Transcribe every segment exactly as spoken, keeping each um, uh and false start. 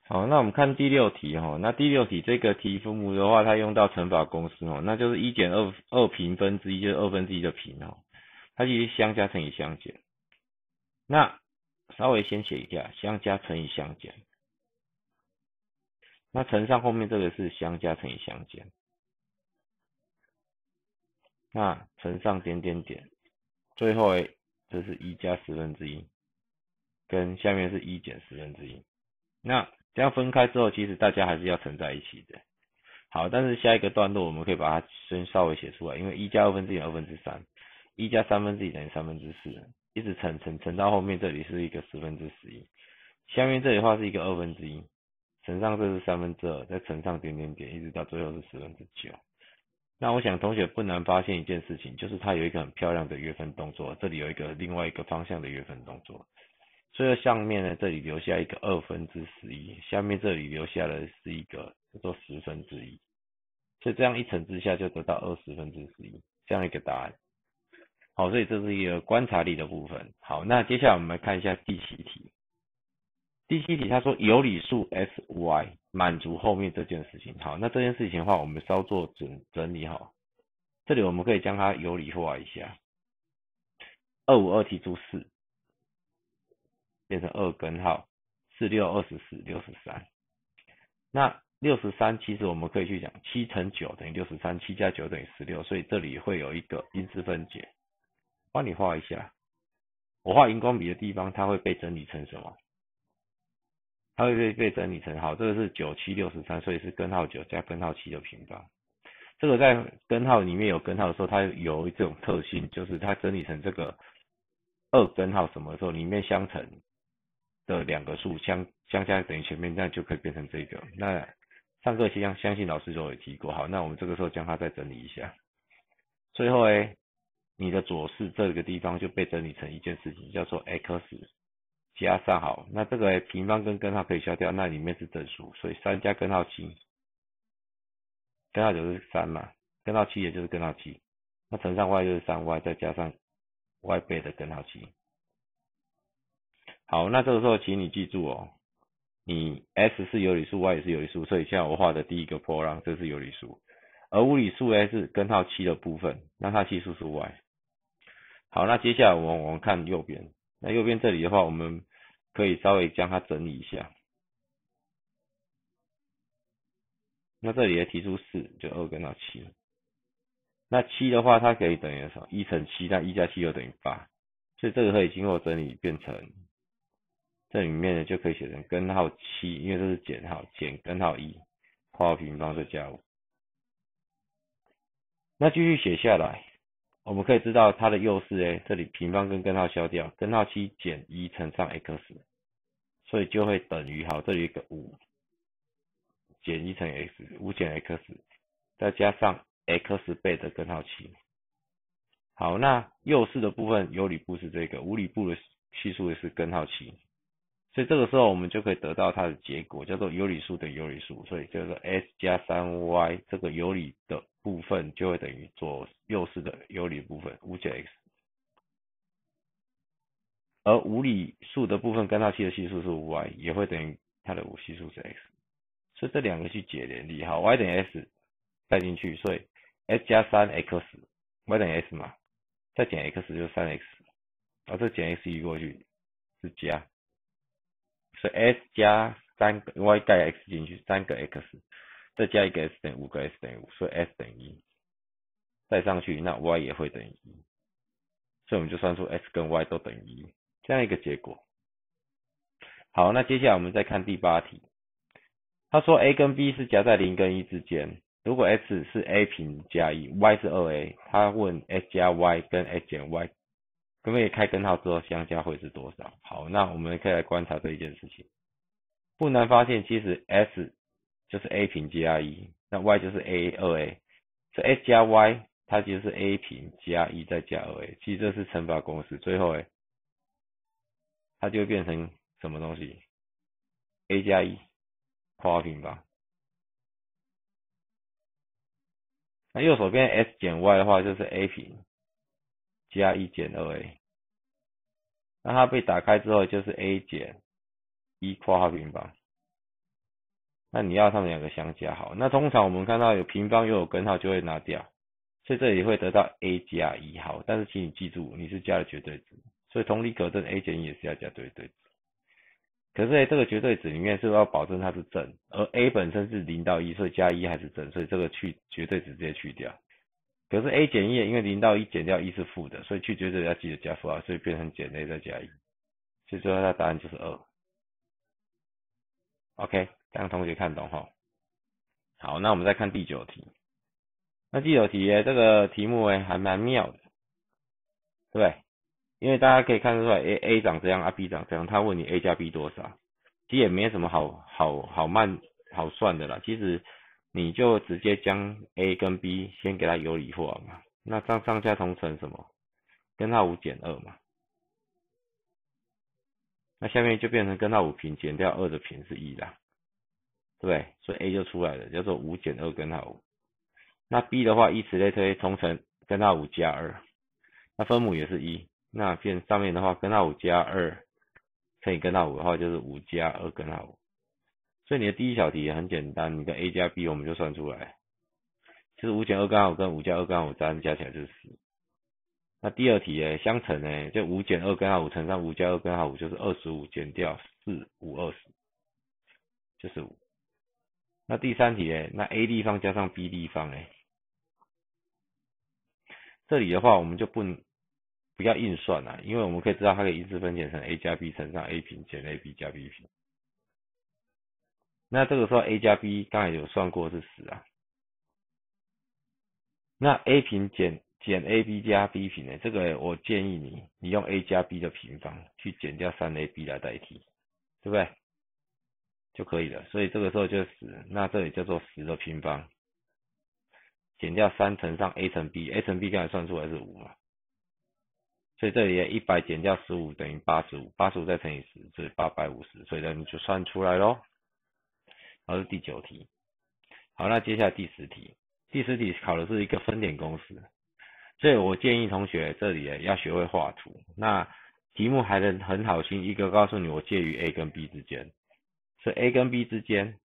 好，那我们看第六题哈，那第六题这个题目的话，它用到乘法公式哦，那就是一减二二平分之一，就是二分之一的平哦，它其实相加乘以相减。那稍微先写一下，相加乘以相减，那乘上后面这个是相加乘以相减，那乘上点点点，最后诶这是一加十分之一，跟下面是一减十分之一。那这样分开之后，其实大家还是要乘在一起的。好，但是下一个段落我们可以把它先稍微写出来，因为一加二分之一等于二分之三，一加三分之一等于三分之四，一直乘乘乘到后面这里是一个十分之十一，下面这里的话是一个二分之一，乘上这是三分之二，再乘上点点点，一直到最后是十分之九。那我想同学不难发现一件事情，就是它有一个很漂亮的约分动作，这里有一个另外一个方向的约分动作。所以上面呢，这里留下一个二分之十一，下面这里留下的是一个叫做十分之一，所以这样一乘之下就得到二十分之十一这样一个答案。好，所以这是一个观察力的部分。好，那接下来我们来看一下第七题。第七题他说有理数 sy 满足后面这件事情。好，那这件事情的话，我们稍作整整理好。这里我们可以将它有理化一下，二五二提出四，变成二根号，四六二十四，六十三。那六十三其实我们可以去讲七乘九等于六十三，七加九等于十六，所以这里会有一个因式分解。帮你画一下，我画荧光笔的地方，它会被整理成什么？它会被被整理成好，这个是九七六十三，所以是根号九加根号七的平方。这个在根号里面有根号的时候，它有这种特性，就是它整理成这个二根号什么的时候，里面相乘的两个数相相加等于前面，那就可以变成这个。那上课期间相信老师都有提过，好，那我们这个时候将它再整理一下。最后诶，你的左式这个地方就被整理成一件事情，叫做 x 加上好，那这个平方跟根号可以消掉，那里面是整数，所以三加根号七，根号九是三嘛，根号七也就是根号七，那乘上 y 就是 三 y 再加上 y 倍的根号七。好，那这个时候请你记住哦，你 s 是有理数 ，y 也是有理数，所以像我画的第一个波浪这是有理数，而无理数 呢是根号七的部分，那它系数是 y。好，那接下来我们我们看右边，那右边这里的话，我们可以稍微将它整理一下。那这里也提出四，就二根号七。那七的话，它可以等于什么？一乘七，那一加七又等于八，所以这个可以经过整理变成，这里面呢就可以写成根号七，因为这是减号，减根号一，括号平方再加五。那继续写下来，我们可以知道它的右式诶，这里平方跟根号消掉，根号七减一乘上 x， 所以就会等于好，这里一个五减一乘 x， 五减 x， 再加上 x 倍的根号七。好，那右式的部分有理部是这个，无理部的系数是根号七，所以这个时候我们就可以得到它的结果，叫做有理数等于有理数，所以叫做 s 加 三 y 这个有理的部分就会等于左右式的有理部分五减 x， 而无理数的部分根号七的系数是 y， 也会等于它的无系数是 x， 所以这两个去解联立，好 y 等于 s 带进去，所以 s 加 三 x y 等于 s 嘛，再减 x 就是 三 x， 然后这减 x 移过去是加，所以 s 加三个 y 带 x 进去，三个 x， 再加一个 s 等于五个 s 等于五，所以 s 等于一，再上去那 y 也会等于一，所以我们就算出 s 跟 y 都等于一，这样一个结果。好，那接下来我们再看第八题，他说 a 跟 b 是夹在零跟一之间，如果 x 是 a 平加一 ，y 是 二 a， 他问 x 加 y 跟 x 减 y， 可不可以开根号之后相加会是多少？好，那我们可以来观察这一件事情。不难发现，其实 s 就是 a 平加一，那 y 就是 a 二 a， 所以 s 加 y 它就是 a 平加一再加二 a， 其实这是乘法公式，最后诶它就会变成什么东西 ？a 加一括号平方。那右手边 s 减 y 的话就是 a 平加一减二 a， 那它被打开之后就是 a 减一括号平方。 那你要他们两个相加好，那通常我们看到有平方又有根号就会拿掉，所以这里会得到 a 加一好，但是请你记住你是加了绝对值，所以同理可证 a 减一也是要加绝对值。可是呢，这个绝对值里面是不是要保证它是正，而 a 本身是零到一，所以加一还是正，所以这个去绝对值直接去掉。可是 a 减一，因为零到一减掉一是负的，所以去绝对值要记得加负号，所以变成减 a 再加一，所以最后它答案就是二。OK， 这样同学看懂齁。好，那我们再看第九题。那第九题呢，这个题目呢还蛮妙的，对不对？因为大家可以看得出来 ，A A 长这样，啊 B 长这样，他问你 A 加 B 多少，其实也没什么好好好慢好算的啦。其实你就直接将 A 跟 B 先给它有理化嘛，那上上下同乘什么？根号五减二嘛，那下面就变成根号五平减掉二的平是一啦，对不对？所以 A 就出来了，叫做五减二根号五。那 B 的话，以此类推，同乘根号五加二，那分母也是一。那变上面的话，根号五加二乘以根号五的话，就是五加二根号五。所以你的第一小题也很简单，你的 a 加 b 我们就算出来，就是五减二根号五跟五加二根号五加起来就是十。那第二题呢，相乘呢，就五减二根号五乘上五加二根号五就是二十五减掉四五二十，就是五。那第三题呢，那 a 立方加上 b 立方呢，这里的话我们就不不要硬算啦，因为我们可以知道它可以因式分解成 a 加 b 乘上 a 平减 ab 加 b 平。那这个时候 a 加 b 刚才有算过是十啊，那 a 平减减 ab 加 b 平呢？这个我建议你，你用 a 加 b 的平方去减掉 三 a b 来代替，对不对？就可以了。所以这个时候就十，那这里叫做十的平方减掉三乘上 a 乘 b，a 乘 b 刚才算出来是五嘛，所以这里一百减掉十五等于八十五，八十五再乘以十，所以八百五十，所以呢你就算出来咯。好，是第九题。好，那接下来第十题。第十题考的是一个分点公式，所以我建议同学这里要学会画图。那题目还能很好心，一个告诉你我介于 A 跟 B 之间，所以 A 跟 B 之间，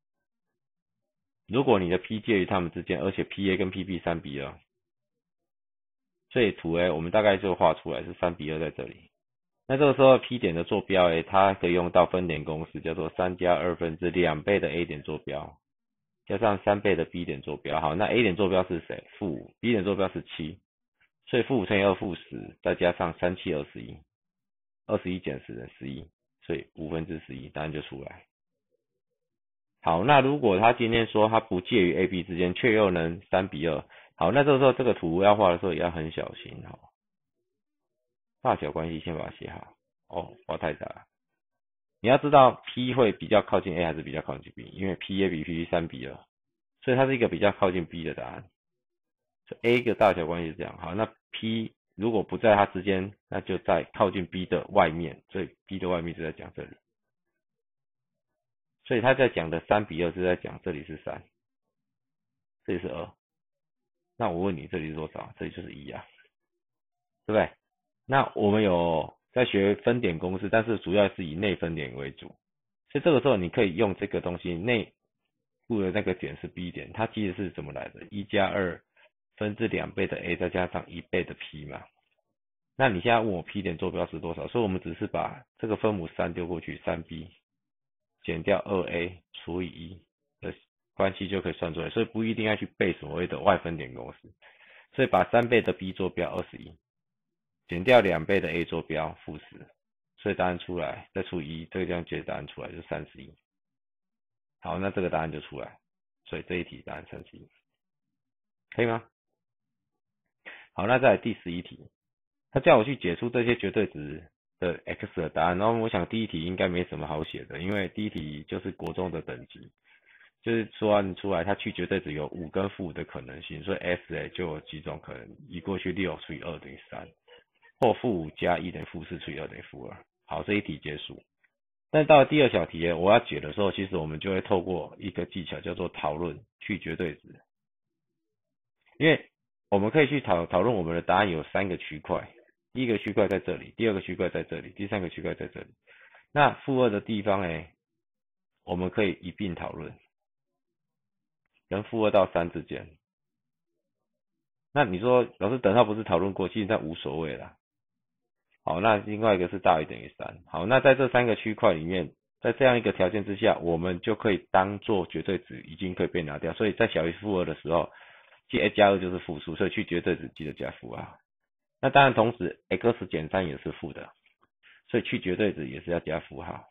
如果你的 P 介于它们之间，而且 P A 跟 P B 三比二，所以图 A 我们大概就画出来是三比二在这里。那这个时候 P 点的坐标 A 它可以用到分点公式，叫做三加二分之两倍的 A 点坐标加上三倍的 B 点坐标。好，那 A 点坐标是谁？负五 ，B 点坐标是七，所以负五乘以二负十，再加上三七二十一，二十一减十等于十一，所以五分之十一，答案就出来。好，那如果他今天说他不介于 A、B 之间，却又能三比二，好，那这个时候这个图要画的时候也要很小心哈，大小关系先把它写好。哦，画太大了。你要知道 P 会比较靠近 A 还是比较靠近 B， 因为 P A 比 P B 三比二，所以它是一个比较靠近 B 的答案。所以 A 的大小关系是这样。好，那 P 如果不在它之间，那就在靠近 B 的外面，所以 B 的外面就在讲这里。所以他在讲的三比二是在讲这里是三，这里是二。那我问你这里是多少？这里就是一啊，对不对？那我们有在学分点公式，但是主要是以内分点为主，所以这个时候你可以用这个东西，内部的那个点是 B 点，它其实是怎么来的？一加二分之两倍的 A 再加上一倍的 P 嘛。那你现在问我 P 点坐标是多少？所以我们只是把这个分母三丢过去，三 B 减掉二 A 除以一的关系就可以算出来，所以不一定要去背所谓的外分点公式。所以把三倍的 B 坐标二十一，减掉两倍的 A 坐标负十，所以答案出来，再除以一，这个地方解答案出来就三十一。好，那这个答案就出来，所以这一题答案三十一，可以吗？好，那再来第十一题，他叫我去解出这些绝对值的 x 的答案，然后我想第一题应该没什么好写的，因为第一题就是国中的等级，就是说你出来它去绝对值有五跟负五的可能性，所以 S 哎就有几种可能，移过去六除以二等于三，或负五加一等于负四除以二等于负二。好，这一题结束。但到了第二小题我要解的时候，其实我们就会透过一个技巧叫做讨论去绝对值，因为我们可以去讨讨论我们的答案有三个区块，第一个区块在这里，第二个区块在这里，第三个区块在这里。那负二的地方哎，我们可以一并讨论。 跟负二到三之间。那你说老师等号不是讨论过，其实它无所谓啦。好，那另外一个是大于等于三。好，那在这三个区块里面，在这样一个条件之下，我们就可以当做绝对值已经可以被拿掉，所以在小于负二的时候，记 a 加二就是负数，所以去绝对值记得加负二。那当然同时 x 减三也是负的，所以去绝对值也是要加负号。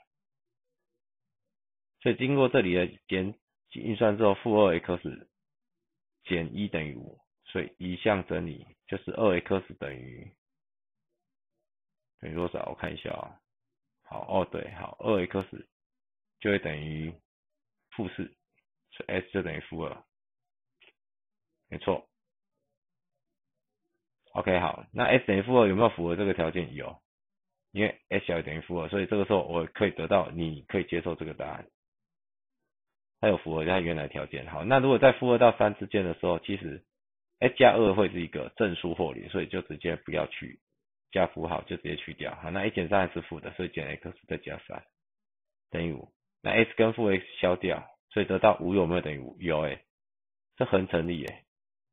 所以经过这里的减运算之后，负二 x 减一等于五，所以移项整理就是二 x 等于等于多少？我看一下啊、哦。好，哦对，好，二 x 就会等于负四，所以 s 就等于负二，没错。OK， 好，那 s 等于负二有没有符合这个条件？有，因为 s 小于等于负二，所以这个时候我可以得到你可以接受这个答案，它有符合它原来条件。好，那如果在负二到三之间的时候，其实 s 加二会是一个正数或零，所以就直接不要去加符号，就直接去掉。好，那 a 减三还是负的，所以减 x 再加三等于五。那 s 跟负 x 消掉，所以得到五有没有等于五？有诶、欸，这很成立诶、欸。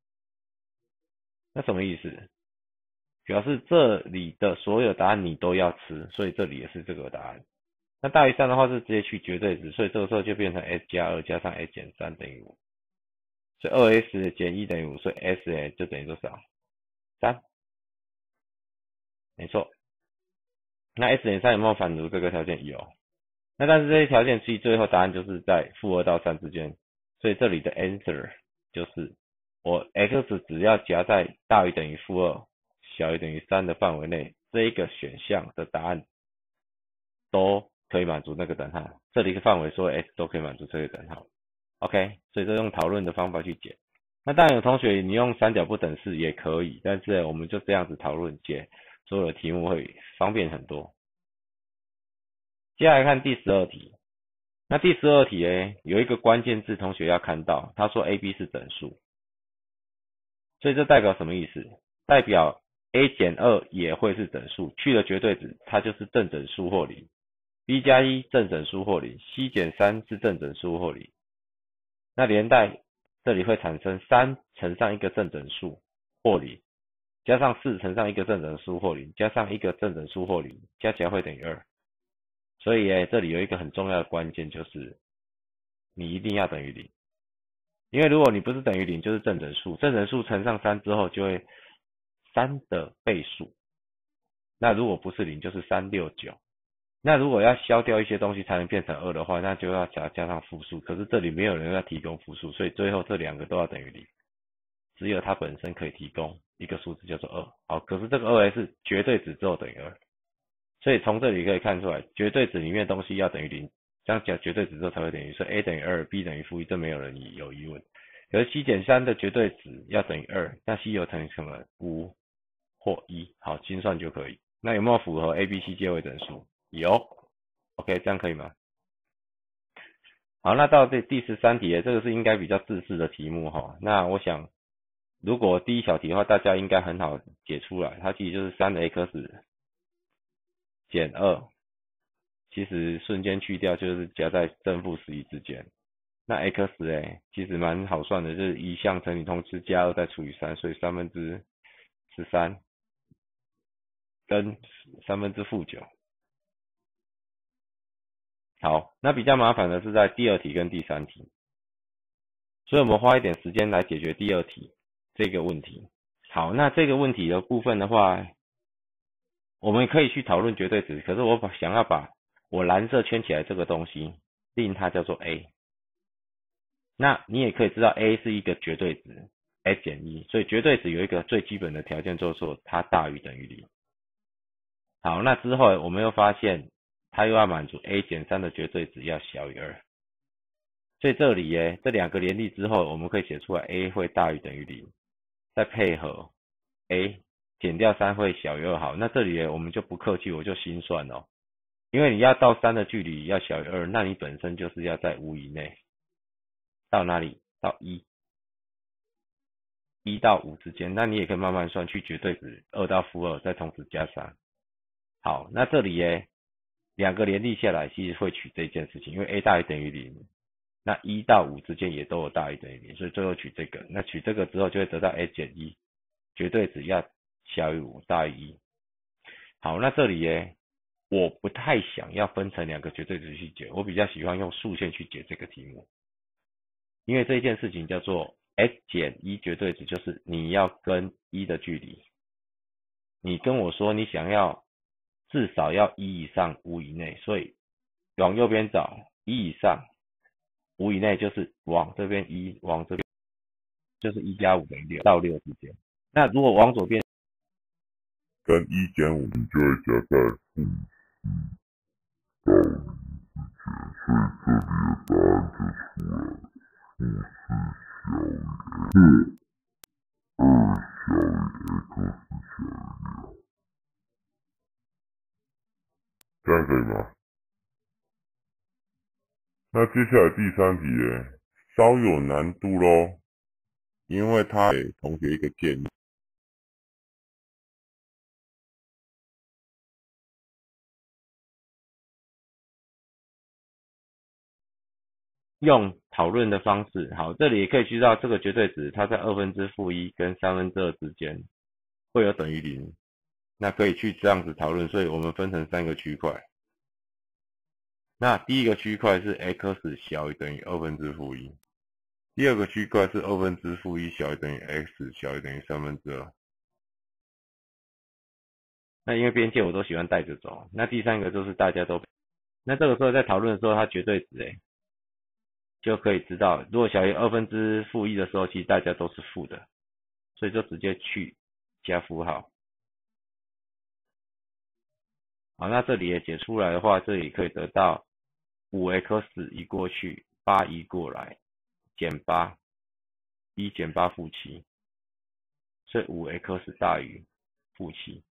那什么意思？表示这里的所有答案你都要吃，所以这里也是这个答案。那大于三的话是直接去绝对值，所以这个时候就变成 s 加二加上 s 减三等于五，所以 二 s 减一等于五，所以 s 就等于多少？三，没错。那 s 减三有没有反足这个条件？有。那但是这些条件其实最后答案就是在负二到三之间，所以这里的 answer 就是我 x 只要夹在大于等于负二、小于等于三的范围内，这一个选项的答案都可以满足那个等号。这里一个范围所有 s 都可以满足这个等号。OK， 所以这用讨论的方法去解。那当然有同学你用三角不等式也可以，但是我们就这样子讨论解所有的题目会方便很多。接下来看第十二题。那第十二题呢，有一个关键字同学要看到，他说 A、B 是整数，所以这代表什么意思？代表 A 减二也会是整数，去了绝对值，它就是正整数或零。B 加一正整数或零 ，C 减三是正整数或零。那连带这里会产生三乘上一个正整数或零，加上四乘上一个正整数或零，加上一个正整数或零，加起来会等于二。所以诶，这里有一个很重要的关键，就是你一定要等于零，因为如果你不是等于零，就是正整数，正整数乘上三之后就会三的倍数，那如果不是零，就是三六九。那如果要消掉一些东西才能变成二的话，那就要加加上负数，可是这里没有人要提供负数，所以最后这两个都要等于零，只有它本身可以提供一个数字叫做二。好，可是这个二是绝对值之后等于二。所以从这里可以看出来，绝对值里面的东西要等于零，这样讲绝对值之后才会等于，所以 a 等于二 ，b 等于负一，这没有人有疑问。可是 c 减三的绝对值要等于二，那 c 有等于什么？五或一，好，精算就可以。那有没有符合 a、b、c 皆为整数？有 ，OK， 这样可以吗？好，那到这第十三题，这个是应该比较自式的题目哈。那我想，如果第一小题的话，大家应该很好解出来，它其实就是三的 x 减二，其实瞬间去掉就是夹在正负十一之间。那 x 哎，其实蛮好算的，就是一项乘以同时加二再除以三，所以三分之十三跟三分之负九。好，那比较麻烦的是在第二题跟第三题，所以我们花一点时间来解决第二题这个问题。好，那这个问题的部分的话，我们可以去讨论绝对值，可是我把想要把我蓝色圈起来这个东西，令它叫做 A。那你也可以知道 A 是一个绝对值 ，a 减一，所以绝对值有一个最基本的条件，就是说它大于等于零。好，那之后我们又发现它又要满足 a 减三的绝对值要小于二，所以这里耶，这两个联立之后，我们可以写出来 a 会大于等于零，再配合 a 减掉三会小于二。好，那这里耶我们就不客气，我就心算哦，因为你要到三的距离要小于二，那你本身就是要在五以内。到哪里？到一，一到五之间。那你也可以慢慢算，去绝对值二到负二，再同时加三。好，那这里耶，两个联立下来，其实会取这件事情，因为 a 大于等于零， 那一到五之间也都有大于等于零，所以最后取这个。那取这个之后就会得到 s 减一，绝对值要小于五，大于一。好，那这里耶，我不太想要分成两个绝对值去解，我比较喜欢用数线去解这个题目，因为这件事情叫做 s 减一绝对值，就是你要跟一的距离。你跟我说你想要至少要一以上五以内，所以往右边找一以上五以内，就是往这边一，往这边就是一加五等于六到六之间。那如果往左边跟一减五，你就会加在负到零之间，所以这里的答案就出来了，负四小于 x， 二小于 x 小于六，这样可以吗？那接下来第三题耶，稍有难度咯，因为他给同学一个建议。 用讨论的方式，好，这里也可以知道这个绝对值，它在二分之负一跟三分之二之间会有等于零，那可以去这样子讨论，所以我们分成三个区块。那第一个区块是 x 小于等于二分之负一，第二个区块是二分之负一小于等于 x 小于等于三分之二。那因为边界我都喜欢带着走，那第三个就是大家都，那这个时候在讨论的时候，它绝对值诶。就可以知道，如果小于二分之负一的时候，其实大家都是负的，所以就直接去加符号。好，那这里也解出来的话，这里可以得到 五 x 移过去，八移过来，减八，一减八负七，所以 五 x 大于负七，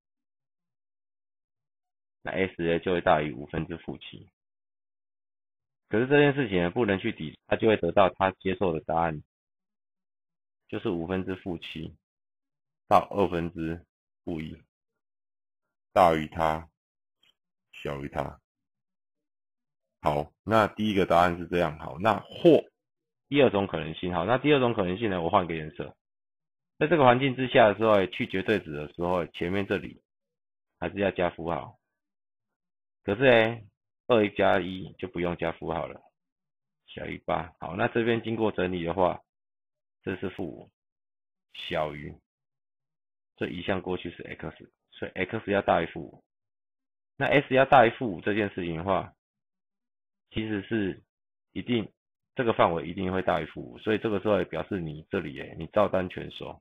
那 s 呢就会大于五分之负七。可是这件事情呢不能去抵，它就会得到他接受的答案，就是五分之负七到二分之负一，大于它，小于它。好，那第一个答案是这样。好，那或第二种可能性，好，那第二种可能性呢，我换个颜色。在这个环境之下的时候，去绝对值的时候，前面这里还是要加符号。可是呢，二加一就不用加符号了，小于八。好，那这边经过整理的话，这是负五，小于，这移项过去是 x， 所以 x 要大于负五。那 s 要大于负五这件事情的话，其实是一定这个范围一定会大于负五，所以这个时候也表示你这里耶，你照单全收。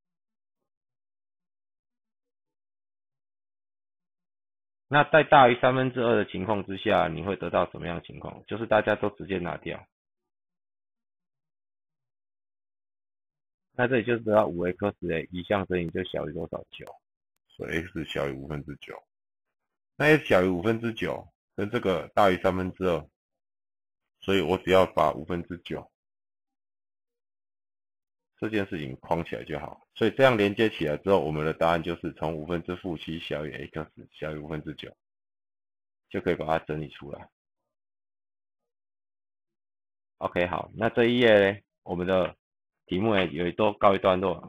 那在大于三分之二的情况之下，你会得到什么样的情况？就是大家都直接拿掉。那这里就是得到 五 x 诶，移项乘以就小于多少？九，所以 x 小于五分之九。那 s 小于五分之九，跟这个大于三分之二，所以我只要把五分之九这件事情框起来就好。所以这样连接起来之后，我们的答案就是从五分之负七小于 x 小于五分之九，就可以把它整理出来。OK， 好，那这一页呢，我们的题目呢也都告一段落。